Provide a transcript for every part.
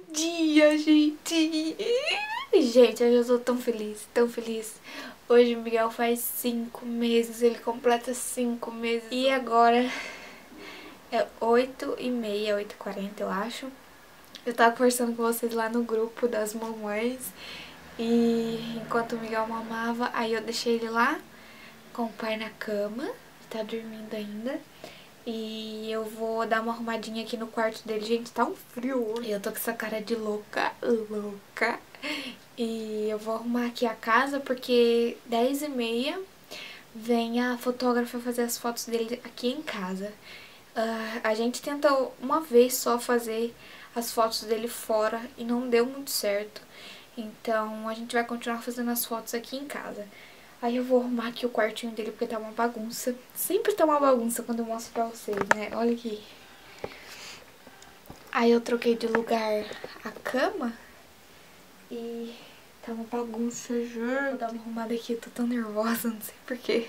dia, gente! Gente, hoje eu tô tão feliz, tão feliz. Hoje o Miguel faz 5 meses, ele completa 5 meses. E agora é 8h30, 8h40, eu acho. Eu tava conversando com vocês lá no grupo das mamães. E enquanto o Miguel mamava, aí eu deixei ele lá com o pai na cama. Tá dormindo ainda. E eu vou dar uma arrumadinha aqui no quarto dele. Gente, tá um frio. Eu tô com essa cara de louca, louca. E eu vou arrumar aqui a casa porque 10h30 vem a fotógrafa fazer as fotos dele aqui em casa. A gente tentou uma vez só fazer as fotos dele fora e não deu muito certo. Então a gente vai continuar fazendo as fotos aqui em casa. Aí eu vou arrumar aqui o quartinho dele porque tá uma bagunça. Sempre tá uma bagunça quando eu mostro pra vocês, né? Olha aqui. Aí eu troquei de lugar a cama e tá uma bagunça, juro. Vou dar uma arrumada aqui, eu tô tão nervosa, não sei porquê.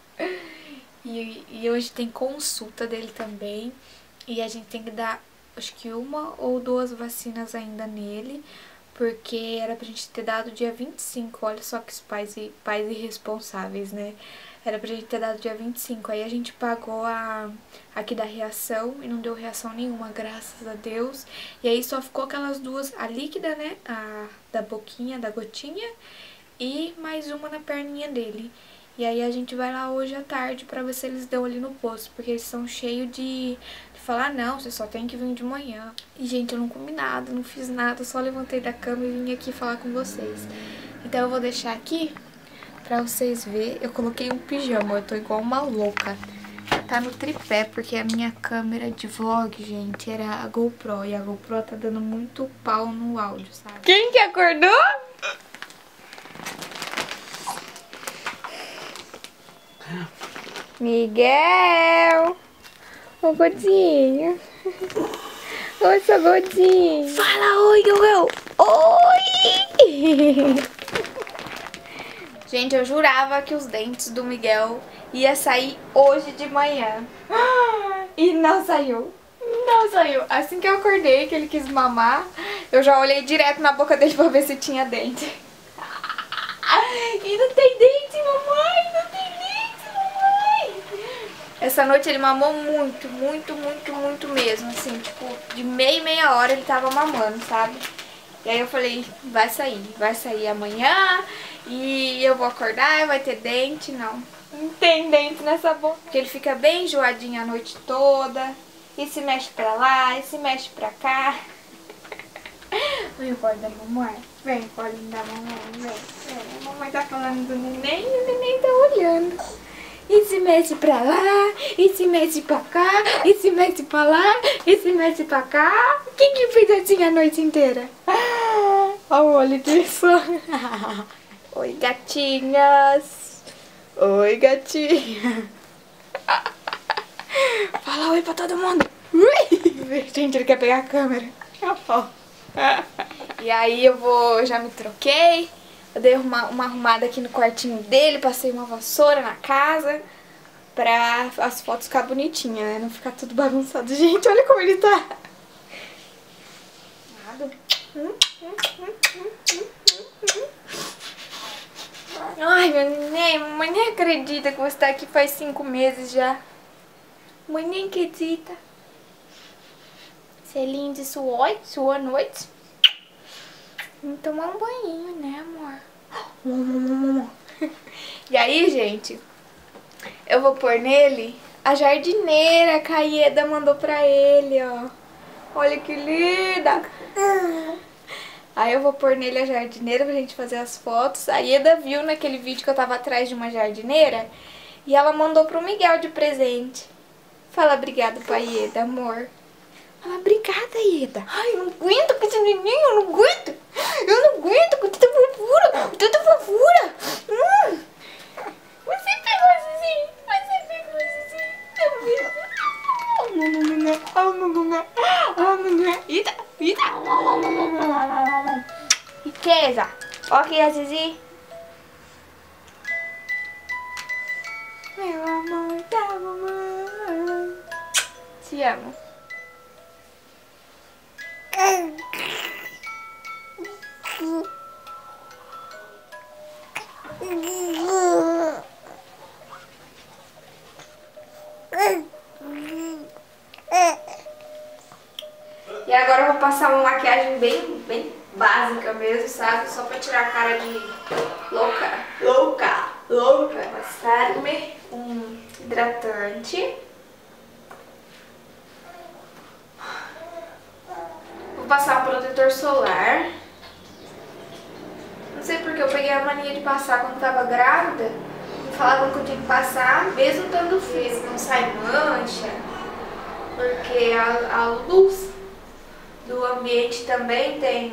E hoje tem consulta dele também. E a gente tem que dar, acho que 1 ou 2 vacinas ainda nele. Porque era pra gente ter dado dia 25, olha só que os pais irresponsáveis, né? Era pra gente ter dado dia 25, aí a gente pagou aqui da reação e não deu reação nenhuma, graças a Deus. E aí só ficou aquelas duas, a líquida, né? A da boquinha, da gotinha e mais uma na perninha dele. E aí a gente vai lá hoje à tarde pra ver se eles dão ali no posto, porque eles são cheios de falar, não, você só tem que vir de manhã. E, gente, eu não comi nada, não fiz nada, só levantei da cama e vim aqui falar com vocês. Então eu vou deixar aqui pra vocês verem. Eu coloquei um pijama, eu tô igual uma louca. Tá no tripé, porque a minha câmera de vlog, gente, era a GoPro. E a GoPro tá dando muito pau no áudio, sabe? Quem que acordou? Miguel! Ô, Godinho! Oi, seu Godinho! Fala oi, Miguel! Oi! Gente, eu jurava que os dentes do Miguel ia sair hoje de manhã. E não saiu. Não saiu. Assim que eu acordei, que ele quis mamar, eu já olhei direto na boca dele pra ver se tinha dente. E não tem dente, mamãe! Não tem dente, mamãe! Essa noite ele mamou muito, muito, muito, muito mesmo, assim, tipo, de meia hora ele tava mamando, sabe? E aí eu falei, vai sair amanhã e eu vou acordar e vai ter dente, não. Não tem dente nessa boca. Porque ele fica bem enjoadinho a noite toda, e se mexe pra lá, e se mexe pra cá. Vem, pode da mamãe. Vem, pode da mamãe, vem. A mamãe tá falando do neném e o neném tá olhando. E se mexe pra lá, e se mexe pra cá, e se mexe pra lá, e se mexe pra cá. Quem que fez assim a noite inteira? Olha o olho disso. Oi, gatinhas. Oi, gatinha. Fala oi pra todo mundo. Ui. Gente, ele quer pegar a câmera. E aí eu já me troquei. Eu dei uma arrumada aqui no quartinho dele, passei uma vassoura na casa pra as fotos ficar bonitinhas, né? Não ficar tudo bagunçado. Gente, olha como ele tá. Ai, meu neném, mamãe nem acredita que você tá aqui faz 5 meses já. Mãe nem acredita. Selinho de sua noite. Vamos tomar um banho, né, amor? E aí, gente, eu vou pôr nele a jardineira que a Ieda mandou pra ele, ó. Olha que linda! Aí eu vou pôr nele a jardineira pra gente fazer as fotos. A Ieda viu naquele vídeo que eu tava atrás de uma jardineira e ela mandou pro Miguel de presente. Fala obrigado pra Ieda, amor. Fala, obrigada, Ieda. Ai, eu não aguento com esse neném, eu não aguento. Eu não aguento com tanta fofura, com tanta fofura. Você pegou assim, você pegou assim. Eita, eita. Riqueza. Ó aqui a Zizi. Meu amor da mamãe. Te amo. passar uma maquiagem bem básica mesmo, sabe? Só pra tirar a cara de louca. Passar-me um hidratante. Vou passar um protetor solar. Não sei porque eu peguei a mania de passar quando tava grávida. Falavam que eu tinha que passar, mesmo estando frio, não sai mancha. Porque a luz do ambiente também tem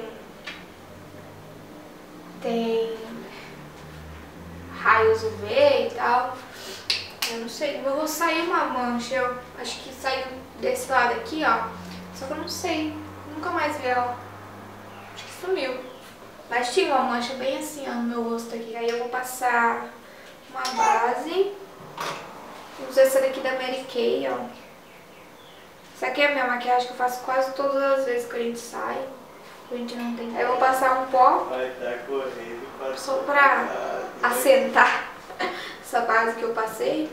raios UV e tal. Eu não sei, eu vou sair uma mancha. Eu acho que saiu desse lado aqui, ó. Só que eu não sei, nunca mais vi ela. Acho que sumiu. Mas tinha uma mancha bem assim, ó, no meu rosto aqui. Aí eu vou passar uma base. Uso essa daqui da Mary Kay, ó. Essa aqui é a minha maquiagem que eu faço quase todas as vezes que a gente sai. A gente não tem. Aí eu vou passar um pó. Vai estar correndo para só pra assentar essa base que eu passei.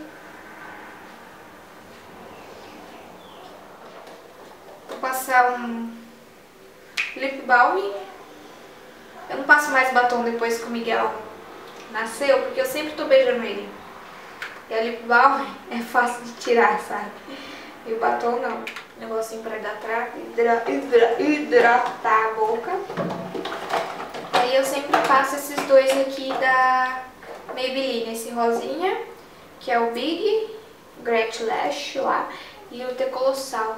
Vou passar um lip balm. Eu não passo mais batom depois que o Miguel nasceu, porque eu sempre tô beijando ele. E a lip balm é fácil de tirar, sabe? E o batom não. Negocinho pra hidratar a boca. Aí eu sempre passo esses dois aqui da Maybelline. Esse rosinha, que é o Big, o Great Lash lá, e o T Colossal.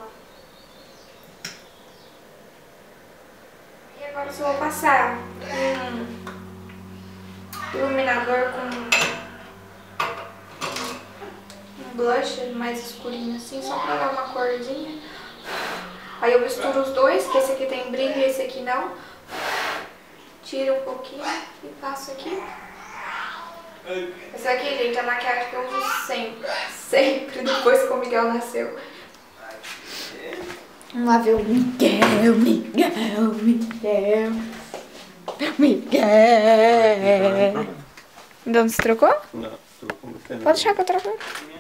E agora eu só vou passar um iluminador com blush mais escurinho assim, só pra dar uma corzinha. Aí eu misturo os dois, que esse aqui tem brilho e esse aqui não. Tiro um pouquinho e passo aqui. Essa aqui, gente, é a maquiagem que eu uso sempre depois que o Miguel nasceu. Vamos lá ver o Miguel. Ainda não se trocou? Não, trocou. Pode deixar que eu troco.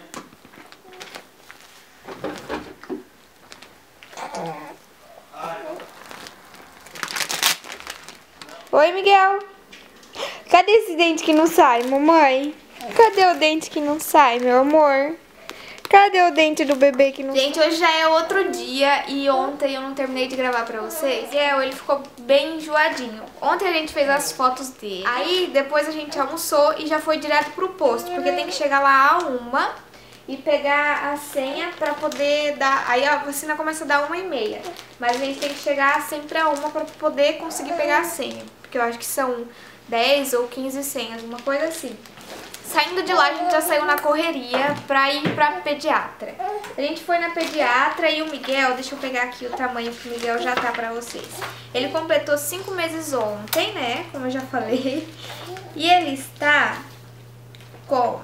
Oi, Miguel. Cadê esse dente que não sai, mamãe? Cadê o dente que não sai, meu amor? Cadê o dente do bebê que não sai? Gente, hoje já é outro dia e ontem eu não terminei de gravar pra vocês. E ele ficou bem enjoadinho. Ontem a gente fez as fotos dele. Aí depois a gente almoçou e já foi direto pro posto, porque tem que chegar lá a 1h e pegar a senha pra poder dar... Aí a vacina começa a dar 1h30. Mas a gente tem que chegar sempre a 1h pra poder conseguir pegar a senha. Porque eu acho que são 10 ou 15 senhas, uma coisa assim. Saindo de lá, a gente já saiu na correria pra ir pra pediatra. A gente foi na pediatra e o Miguel, deixa eu pegar aqui o tamanho que o Miguel já tá pra vocês. Ele completou 5 meses ontem, né, como eu já falei. E ele está com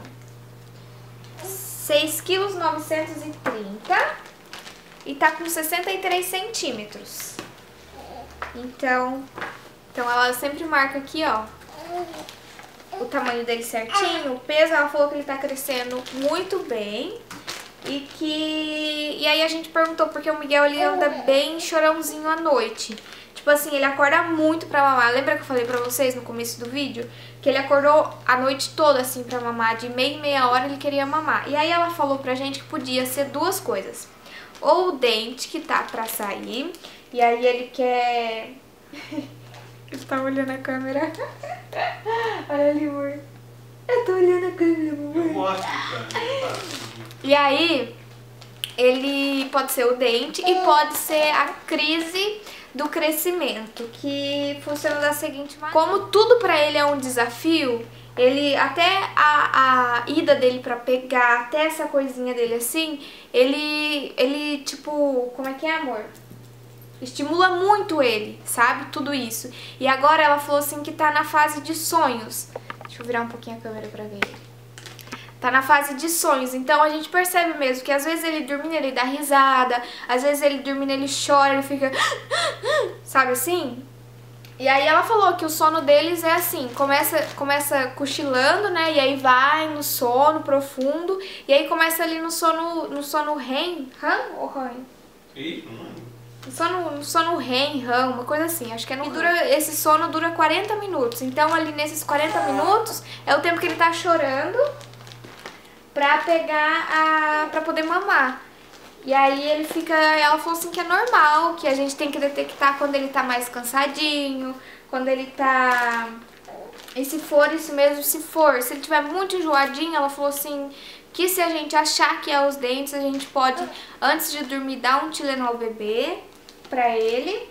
6,930 kg e tá com 63 centímetros. Então ela sempre marca aqui, ó, o tamanho dele certinho, o peso. Ela falou que ele tá crescendo muito bem e aí a gente perguntou porque o Miguel, ele anda bem chorãozinho à noite. Tipo assim, ele acorda muito pra mamar. Lembra que eu falei pra vocês no começo do vídeo? Que ele acordou a noite toda assim pra mamar, de meia em meia hora ele queria mamar. E aí ela falou pra gente que podia ser duas coisas. Ou o dente que tá pra sair, e aí ele quer... Ele tá olhando a câmera. Olha ali, amor. Eu tô olhando a câmera, amor. Eu mostro, cara. E aí, ele pode ser o dente e pode ser a crise do crescimento, que funciona da seguinte maneira. Como tudo pra ele é um desafio, ele, até a ida dele pra pegar, até essa coisinha dele assim, ele tipo, como é que é, amor? Estimula muito ele, sabe? Tudo isso. E agora ela falou assim que tá na fase de sonhos. Deixa eu virar um pouquinho a câmera pra ver ele. Tá na fase de sonhos, então a gente percebe mesmo que às vezes ele dormindo ele dá risada, às vezes ele dormindo ele chora, ele fica... Sabe assim? E aí ela falou que o sono deles é assim, começa cochilando, né? E aí vai no sono profundo, e aí começa ali no sono REM. REM ou REM? Sono REM, uma coisa assim, acho que é no esse sono dura 40 minutos. Então ali nesses 40 minutos é o tempo que ele tá chorando pra pra poder mamar. E aí ele fica, ela falou assim que é normal, que a gente tem que detectar quando ele tá mais cansadinho, quando ele tá... E se for isso mesmo, se ele tiver muito enjoadinho, ela falou assim que se a gente achar que é os dentes, a gente pode, antes de dormir, dar um Tilenol bebê pra ele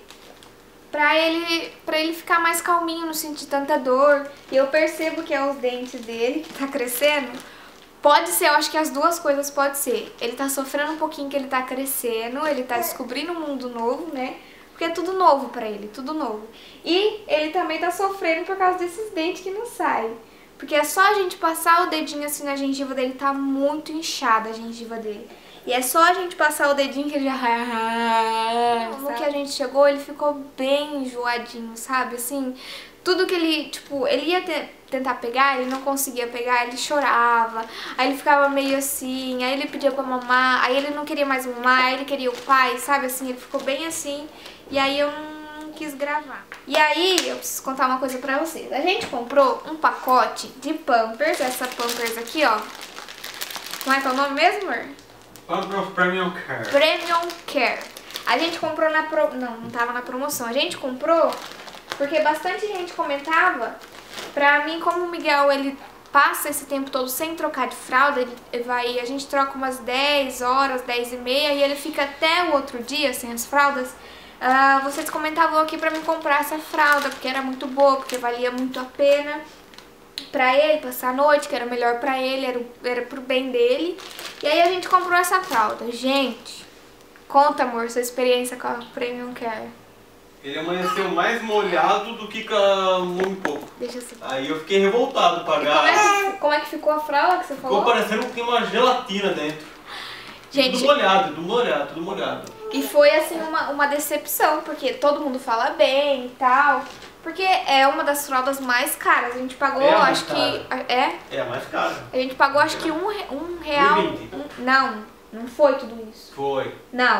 ficar mais calminho, não sentir tanta dor. E eu percebo que é os dentes dele que tá crescendo. Pode ser, eu acho que as duas coisas pode ser. Ele tá sofrendo um pouquinho que ele tá crescendo, ele tá descobrindo um mundo novo, né? Porque é tudo novo pra ele, tudo novo. E ele também tá sofrendo por causa desses dentes que não saem. Porque é só a gente passar o dedinho assim na gengiva dele, tá muito inchada a gengiva dele. E é só a gente passar o dedinho que ele já... No que a gente chegou, ele ficou bem enjoadinho, sabe? Assim, tudo que ele, tipo, ele ia tentar pegar, ele não conseguia pegar, ele chorava. Aí ele ficava meio assim, aí ele pedia pra mamar, aí ele não queria mais mamar, aí ele queria o pai, sabe? Assim, ele ficou bem assim. E aí eu não quis gravar. E aí eu preciso contar uma coisa pra vocês. A gente comprou um pacote de Pampers, essa Pampers aqui, ó. Como é que é o nome mesmo, amor? Pampers Premium Care. Premium Care. A gente comprou na não tava na promoção. A gente comprou porque bastante gente comentava. Pra mim, como o Miguel, ele passa esse tempo todo sem trocar de fralda, a gente troca umas 10 horas, 10 e meia, e ele fica até o outro dia sem as fraldas. Vocês comentavam aqui pra mim comprar essa fralda, porque era muito boa, porque valia muito a pena pra ele passar a noite, que era melhor pra ele, era pro bem dele. E aí a gente comprou essa fralda. Gente, conta, amor, sua experiência com a Premium Care. Ele amanheceu mais molhado do que com a Mami Coco. Deixa assim. Aí eu fiquei revoltado pagar. Como é que ficou a fralda que você falou? Ficou parecendo que tem uma gelatina dentro. Gente, Tudo molhado. E foi assim uma decepção, porque todo mundo fala bem e tal. Porque é uma das fraldas mais caras. A gente pagou, acho que... É a mais cara. A gente pagou, acho que um real... Não foi tudo isso. Foi.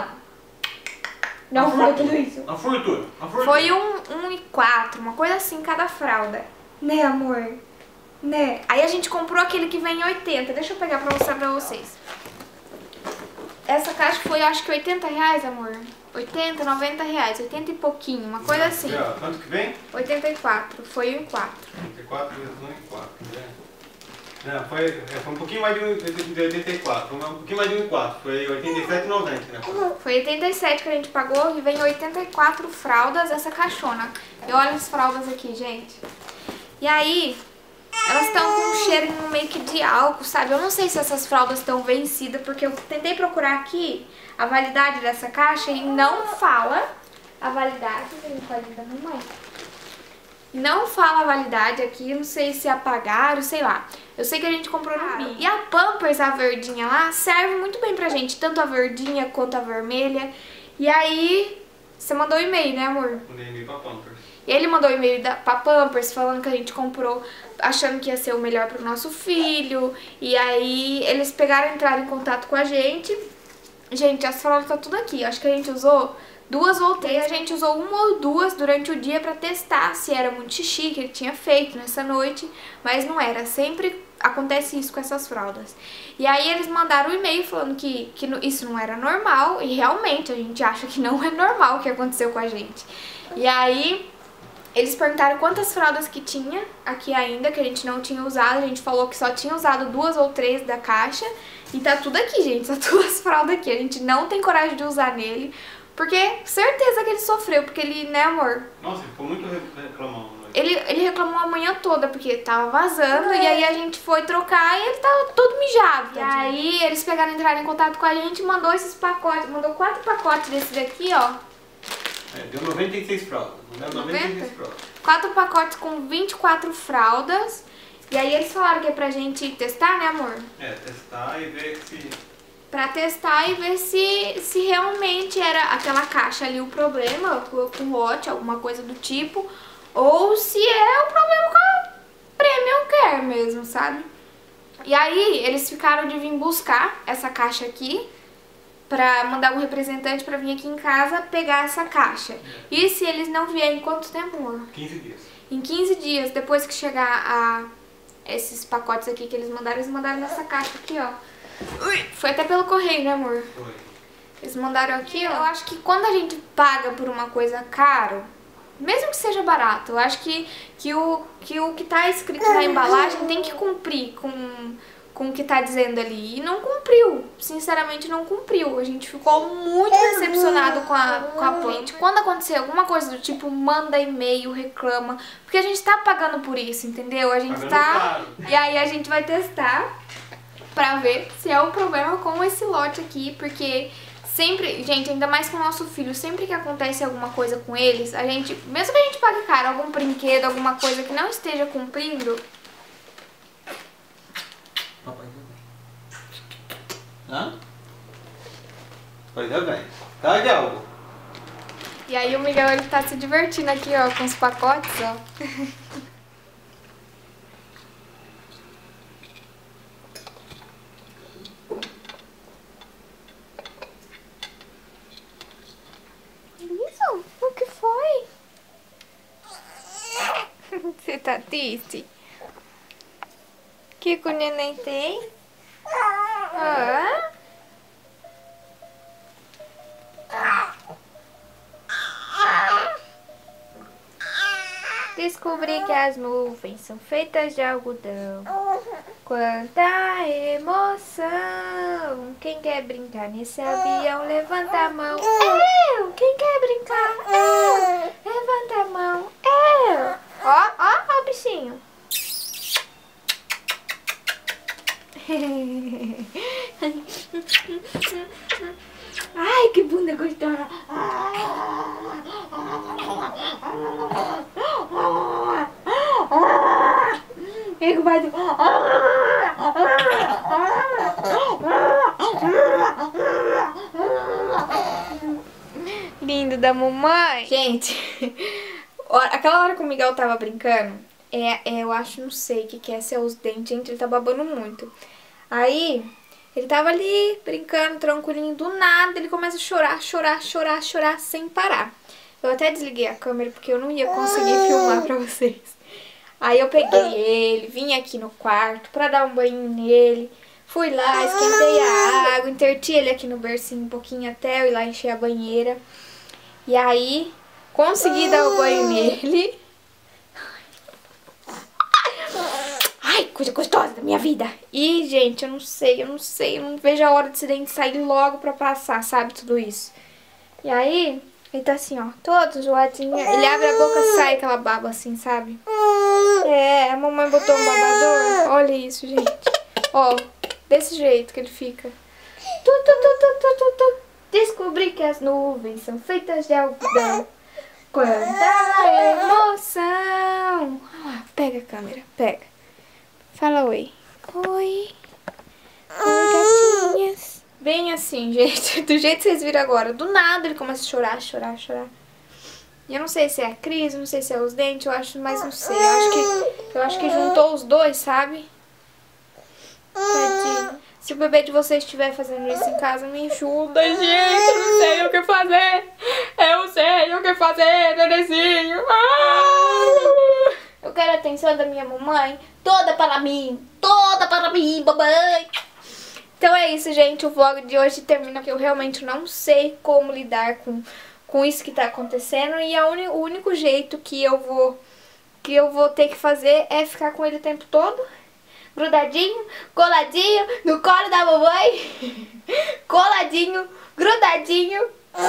Não foi tudo isso. A fortuna. Foi 1,4, uma coisa assim, cada fralda. Né, amor? Né? Aí a gente comprou aquele que vem em 80. Deixa eu pegar pra mostrar pra vocês. Essa caixa foi, acho que 80 reais, amor. 80, 90 reais, 80 e pouquinho, uma coisa assim. Quanto que vem? 84, foi 1,4. 84 vezes 1,4, né? Não, foi um pouquinho mais de 84, foi um pouquinho mais de 1,4, foi 87,90, né? Foi 87 que a gente pagou e vem 84 fraldas essa caixona. E olha as fraldas aqui, gente. E aí, elas estão com um cheiro meio que de álcool, sabe? Eu não sei se essas fraldas estão vencidas, porque eu tentei procurar aqui a validade dessa caixa e não fala a validade. Não fala a validade aqui, não sei se apagaram, sei lá. Eu sei que a gente comprou no Bi. E a Pampers, a verdinha lá, serve muito bem pra gente, tanto a verdinha quanto a vermelha. E aí, você mandou um e-mail, né, amor? Mandei e-mail pra Pampers. E ele mandou um e-mail pra Pampers falando que a gente comprou achando que ia ser o melhor pro nosso filho. E aí, eles entraram em contato com a gente. Gente, as fraldas tá tudo aqui. Acho que a gente usou 2 ou 3, a gente usou 1 ou 2 durante o dia pra testar se era muito xixi que ele tinha feito nessa noite, mas não era, sempre acontece isso com essas fraldas. E aí eles mandaram um e-mail falando que isso não era normal, e realmente a gente acha que não é normal o que aconteceu com a gente. E aí eles perguntaram quantas fraldas que tinha aqui ainda, que a gente não tinha usado, a gente falou que só tinha usado 2 ou 3 da caixa, e tá tudo aqui, gente, só 2 fraldas aqui, a gente não tem coragem de usar nele, porque certeza que ele sofreu, porque ele, né, amor? Nossa, ele ficou muito reclamando. Ele reclamou a manhã toda, porque tava vazando, e aí a gente foi trocar e ele tava todo mijado. E aí eles entraram em contato com a gente e mandou esses pacotes, mandou 4 pacotes desse daqui, ó. Deu 96 fraldas, não deu 96 fraldas. 4 pacotes com 24 fraldas, e aí eles falaram que é pra gente testar, né, amor? Testar e ver se... Pra testar e ver se realmente era aquela caixa ali o problema, com o lote, alguma coisa do tipo, ou se é o problema com a Premium Care mesmo, sabe? E aí eles ficaram de vir buscar essa caixa aqui pra mandar um representante pra vir aqui em casa pegar essa caixa. E se eles não vierem, quanto tempo, amor? 15 dias. Em 15 dias, depois que chegar esses pacotes aqui que eles mandaram nessa caixa aqui, ó. Foi até pelo correio, né, amor? Foi. Eles mandaram aqui, ó. Eu acho que quando a gente paga por uma coisa caro, mesmo que seja barato, eu acho que o que tá escrito na embalagem tem que cumprir com o que tá dizendo ali. E não cumpriu. Sinceramente, não cumpriu. A gente ficou muito decepcionado com a Plant. Quando acontecer alguma coisa do tipo, manda e-mail, reclama. Porque a gente tá pagando por isso, entendeu? A gente tá... E aí a gente vai testar pra ver se é um problema com esse lote aqui, porque... Sempre, gente, ainda mais com o nosso filho, sempre que acontece alguma coisa com eles, a gente, mesmo que a gente pague caro, algum brinquedo, alguma coisa que não esteja cumprindo... Papai também. Hã? Pois é, bem. Tá, Diogo? E aí o Miguel, ele tá se divertindo aqui, ó, com os pacotes, ó. O que foi? Você tá triste? O que o neném tem? Ah? Descobri que as nuvens são feitas de algodão. Quanta emoção! Quem quer brincar nesse avião, levanta a mão. Eu! Quem quer brincar? Eu! Levanta a mão. Eu! Ó o bichinho. Ai, que bunda gostosa. Ego vai do... Lindo da mamãe. Gente, aquela hora que o Miguel tava brincando, eu acho, não sei o que é, se é os dentes, gente, ele tá babando muito. Aí, ele tava ali brincando, tranquilinho, do nada ele começa a chorar sem parar. Eu até desliguei a câmera porque eu não ia conseguir filmar pra vocês. Aí eu peguei ele, vim aqui no quarto pra dar um banho nele. Fui lá, esquentei a água, interti ele aqui no bercinho um pouquinho até eu ir lá encher a banheira. E aí, consegui dar o banho nele. Ai, coisa gostosa da minha vida. E, gente, eu não não vejo a hora desse dente sair logo pra passar, sabe, tudo isso. E aí, ele tá assim, ó, todo zoadinho. Ele abre a boca, sai aquela baba assim, sabe? É, a mamãe botou um babador. Olha isso, gente. Ó, desse jeito que ele fica. Descobri que as nuvens são feitas de algodão. Quanta emoção. Pega a câmera, pega. Fala oi. Oi. Oi, gatinhas. Bem assim, gente. Do jeito que vocês viram agora. Do nada ele começa a chorar. E eu não sei se é a crise, não sei se é os dentes, mas não sei. Eu acho que juntou os dois, sabe? Tadinho. Se o bebê de vocês estiver fazendo isso em casa, me ajuda, gente. Eu não sei o que fazer. Eu sei o que fazer, nenenzinho. Eu quero a atenção da minha mamãe. Toda para mim, mamãe. Então é isso, gente. O vlog de hoje termina porque eu realmente não sei como lidar com isso que tá acontecendo. E o único jeito que eu vou ter que fazer é ficar com ele o tempo todo. Grudadinho, coladinho no colo da mamãe. Coladinho, grudadinho.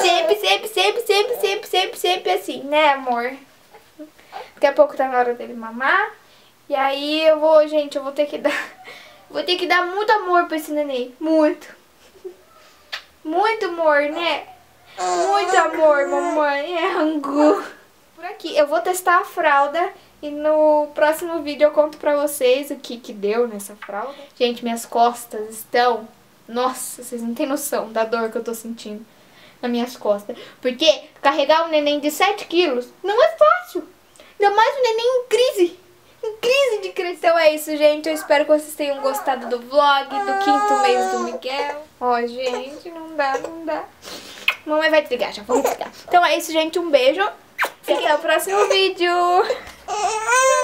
Sempre assim, né, amor? Daqui a pouco tá na hora dele mamar. E aí eu vou ter que dar muito amor pra esse neném. Muito amor, né? Muito amor, mamãe. É angu. Por aqui, eu vou testar a fralda. E no próximo vídeo eu conto pra vocês o que deu nessa fralda. Gente, minhas costas estão... Nossa, vocês não têm noção da dor que eu tô sentindo nas minhas costas. Porque carregar um neném de 7 quilos não é fácil. Ainda mais um neném em crise inscritos. Então é isso, gente. Eu espero que vocês tenham gostado do vlog do 5º mês do Miguel. Ó, gente, não dá. Mamãe vai desligar, já vamos desligar. Então é isso, gente. Um beijo. E até o próximo vídeo.